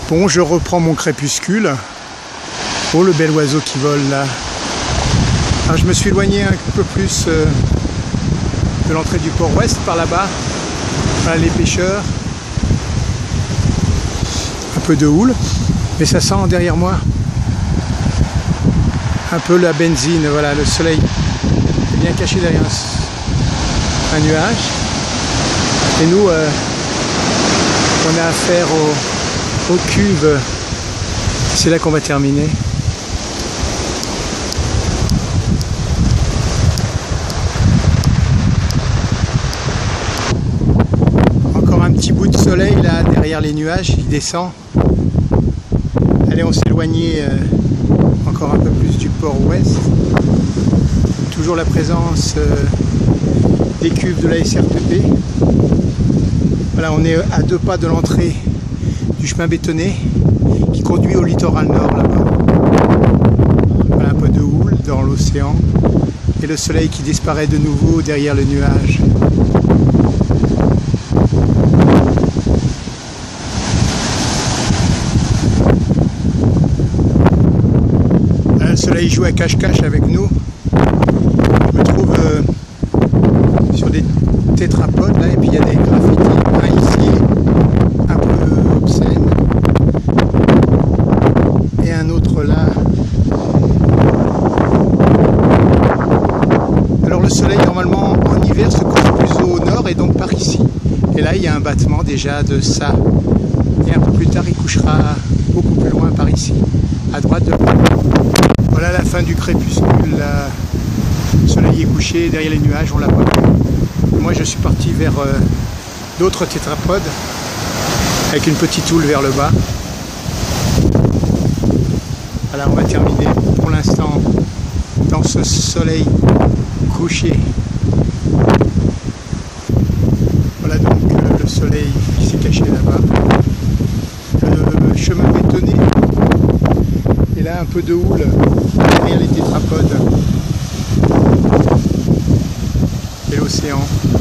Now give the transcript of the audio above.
Bon, je reprends mon crépuscule. Oh, le bel oiseau qui vole là. Alors, je me suis éloigné un peu plus de l'entrée du port ouest par là-bas. Voilà les pêcheurs. Un peu de houle. Mais ça sent derrière moi un peu la benzine. Voilà, le soleil est bien caché derrière un nuage. Et nous, on a affaire aux cuves. C'est là qu'on va terminer. Encore un petit bout de soleil là derrière les nuages, il descend. Allez, on s'est éloigné encore un peu plus du port ouest. Toujours la présence des cuves de la SRPP. Voilà, on est à 2 pas de l'entrée du chemin bétonné qui conduit au littoral nord là-bas. Voilà un peu de houle dans l'océan et le soleil qui disparaît de nouveau derrière le nuage. Voilà, le soleil joue à cache-cache avec nous. Je me trouve sur des tétrapodes là, et puis il y a des graffitis. Un ici, un peu obscène, et un autre là. Alors le soleil normalement en hiver se couche plus au nord et donc par ici. Et là il y a un battement déjà de ça. Et un peu plus tard il couchera beaucoup plus loin par ici, à droite de moi. Voilà la fin du crépuscule. Le soleil est couché derrière les nuages, on l'a pas vu. Moi je suis parti vers d'autres tétrapodes avec une petite houle vers le bas. Voilà, on va terminer pour l'instant dans ce soleil couché. Voilà donc le soleil qui s'est caché là-bas. Le chemin bétonné. Et là un peu de houle derrière les tétrapodes. Et l'océan.